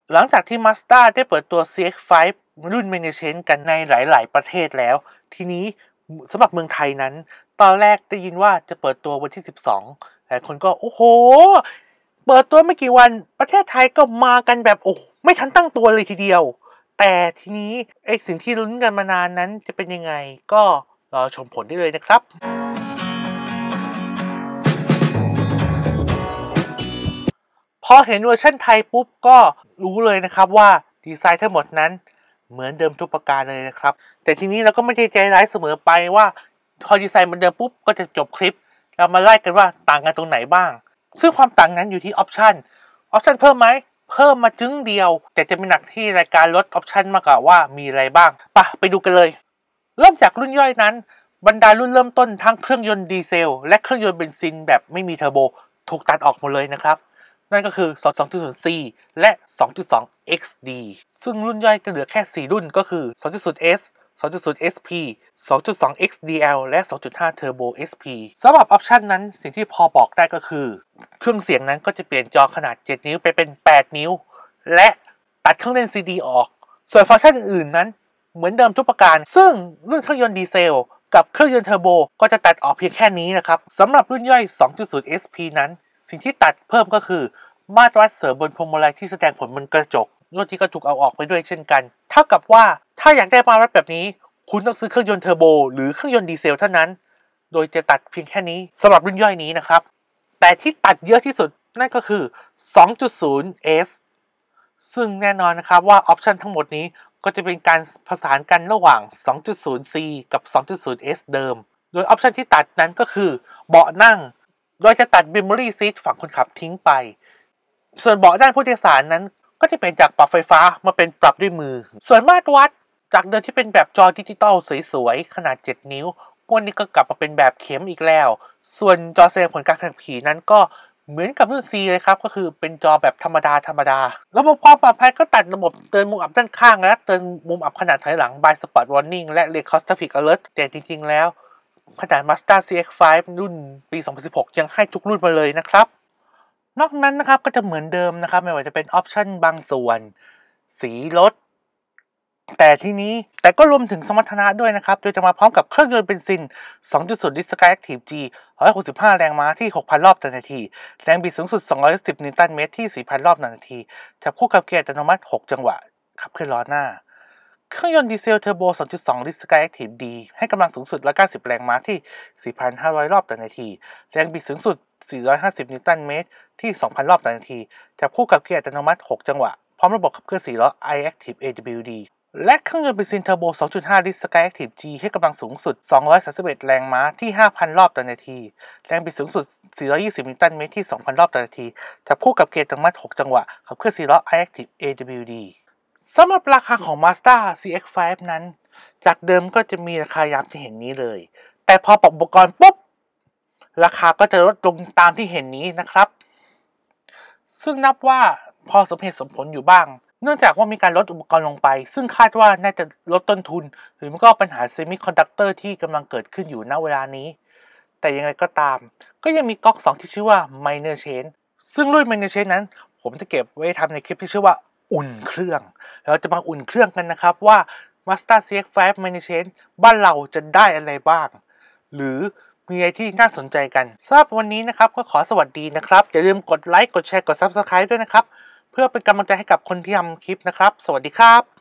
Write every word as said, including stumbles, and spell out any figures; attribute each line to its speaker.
Speaker 1: หลังจากที่ Mazda ได้เปิดตัว ซี เอ็กซ์ ไฟว์ รุ่น Magna กันในหลายๆประเทศแล้วทีนี้สำหรับเมืองไทยนั้นตอนแรกได้ยินว่าจะเปิดตัววันที่สิบสองหลายคนก็โอ้โหเปิดตัวไม่กี่วันประเทศไทยก็มากันแบบโอ้ไม่ทันตั้งตัวเลยทีเดียวแต่ทีนี้ไอ้สิ่งที่ลุ้นกันมานานนั้นจะเป็นยังไงก็รอชมผลได้เลยนะครับพอเห็นเวอร์ชันไทยปุ๊บก็รู้เลยนะครับว่าดีไซน์ทั้งหมดนั้นเหมือนเดิมทุกประการเลยนะครับแต่ทีนี้เราก็ไม่ได้ใจร้ายเสมอไปว่าพอดีไซน์เหมือนเดิมปุ๊บก็จะจบคลิปเรามาไล่กันว่าต่างกันตรงไหนบ้างซึ่งความต่างนั้นอยู่ที่ออปชันออปชันเพิ่มไหมเพิ่มมาจึ้งเดียวแต่จะเป็นหนักที่รายการลดออปชันมากกว่าว่ามีอะไรบ้างปะไปดูกันเลยเริ่มจากรุ่นย่อยนั้นบรรดารุ่นเริ่มต้นทั้งเครื่องยนต์ดีเซลและเครื่องยนต์เบนซินแบบไม่มีเทอร์โบถูกตัดออกหมดเลยนะครับนั่นก็คือ สองจุดศูนย์ ซี และ สองจุดสอง เอ็กซ์ ดี ซึ่งรุ่นย่อยก็เหลือแค่สี่รุ่นก็คือ สองจุดศูนย์ เอส สองจุดศูนย์ เอส พี สองจุดสอง เอ็กซ์ ดี แอล และ สองจุดห้า Turbo เอส พี สำหรับออปชันนั้นสิ่งที่พอบอกได้ก็คือเครื่องเสียงนั้นก็จะเปลี่ยนจอขนาดเจ็ดนิ้วไปเป็นแปดนิ้วและตัดเครื่องเล่น ซี ดี ออกส่วนฟังก์ชันอื่นๆนั้นเหมือนเดิมทุกประการซึ่งรุ่นเครื่องยนต์ดีเซลกับเครื่องยนต์เทอร์โบก็จะตัดออกเพียงแค่นี้นะครับสำหรับรุ่นย่อย สองจุดศูนย์ เอส พี นั้นสิ่งที่ตัดเพิ่มก็คือมาตรวัดเสริมบนพวงมาลัยที่แสดงผลบนกระจกรุ่นที่ก็ถูกเอาออกไปด้วยเช่นกันเท่ากับว่าถ้าอยากได้มาตรวัดแบบนี้คุณต้องซื้อเครื่องยนต์เทอร์โบหรือเครื่องยนต์ดีเซลเท่านั้นโดยจะตัดเพียงแค่นี้สำหรับรุ่นย่อยนี้นะครับแต่ที่ตัดเยอะที่สุดนั่นก็คือ สองจุดศูนย์ เอส ซึ่งแน่นอนนะครับว่าออปชันทั้งหมดนี้ก็จะเป็นการผสานกันระหว่าง สองจุดศูนย์ ซี กับ สองจุดศูนย์ เอส เดิมโดยออปชันที่ตัดนั้นก็คือเบาะนั่งโดยจะตัด Memory Seat ฝั่งคนขับทิ้งไปส่วนเบาะด้านผู้โดยสารนั้นก็จะเป็นจากปรับไฟฟ้ามาเป็นปรับด้วยมือส่วนมาตรวัดจากเดิมที่เป็นแบบจอดิจิตอลสวยๆขนาดเจ็ดนิ้ววันนี้ก็กลับมาเป็นแบบเข็มอีกแล้วส่วนจอแสดงผลการขับขี่นั้นก็เหมือนกับรุ่น C เลยครับก็คือเป็นจอแบบธรรมดาธรรมดาระบบความปลอดภัยก็ตัดระบบเตือนมุมอับด้านข้างและเตือนมุมอับขนาดถอยหลัง Blind Spot Warning และ Lane Cross Traffic Alert แต่จริงๆแล้วขนาด Mazda ซี เอ็กซ์ ไฟว์ รุ่นปี สองพันสิบหก ยังให้ทุกรุ่นมาเลยนะครับนอกนั้นนะครับก็จะเหมือนเดิมนะครับไม่ว่าจะเป็นออปชั่นบางส่วนสีรถแต่ทีนี้แต่ก็รวมถึงสมรรถนะด้วยนะครับโดยจะมาพร้อมกับเครื่องยนต์เบนซิน สองจุดศูนย์ Skyactiv G หนึ่งร้อยหกสิบห้าแรงม้าที่ หกพัน รอบต่อนาทีแรงบิดสูงสุดสองร้อยสิบนิวตันเมตรที่ สี่พัน รอบต่อนาทีจับคู่กับเกียร์อัตโนมัติหกจังหวะขับเคลื่อนล้อหน้าเครื่องยนต์ดีเซลเทอร์โบ สองจุดสอง Skyactiv D ให้กำลังสูงสุดหนึ่งร้อยเก้าสิบแรงม้าที่ สี่พันห้าร้อย รอบต่อนาทีแรงบิดสูงสุดสี่ร้อยห้าสิบนิวตันเมตรที่ สองพัน รอบต่อนาทีจับคู่กับเกียร์อัตโนมัติหกจังหวะพร้อมระบบขับเคลื่อนสี่ล้อ iActive เอ ดับเบิลยู ดี และเครื่องยนต์เบนซินเทอร์โบ สองจุดห้า ลิตร Skyactiv G ให้กำลังสูงสุดสองร้อยสามสิบเอ็ดแรงม้าที่ ห้าพัน รอบต่อนาทีแรงบิดสูงสุดสี่ร้อยยี่สิบนิวตันเมตรที่ สองพัน รอบต่อนาทีจับคู่กับเกียร์อัตโนมัติหกจังหวะขับเคลื่อนสี่ล้อ iActive เอ ดับเบิลยู ดี สำหรับราคาของ Mazda ซี เอ็กซ์ ไฟว์ นั้นจากเดิมก็จะมีราคายามที่เห็นนี้เลยแต่พอปรับอุปกรณ์ปุ๊บราคาก็จะลดลงตามที่เห็นนี้นะครับซึ่งนับว่าพอสมเหตุสมผลอยู่บ้างเนื่องจากว่ามีการลดอุปกรณ์ลงไปซึ่งคาดว่าน่าจะลดต้นทุนหรือไม่ก็ปัญหาเซมิคอนดักเตอร์ที่กำลังเกิดขึ้นอยู่ณเวลานี้แต่อย่างไรก็ตามก็ยังมีก๊อกสองที่ชื่อว่า Minor Change ซึ่งรุ่น Minor Change นั้นผมจะเก็บไว้ทำในคลิปที่ชื่อว่าอุ่นเครื่องเราจะมาอุ่นเครื่องกันนะครับว่า Mazda ซี เอ็กซ์ ไฟว์ Minor Change บ้านเราจะได้อะไรบ้างหรือมีอะไรที่น่าสนใจกันสำหรับวันนี้นะครับก็ขอสวัสดีนะครับอย่าลืมกดไลค์กดแชร์กด Subscribe ด้วยนะครับเพื่อเป็นกำลังใจให้กับคนที่ทำคลิปนะครับสวัสดีครับ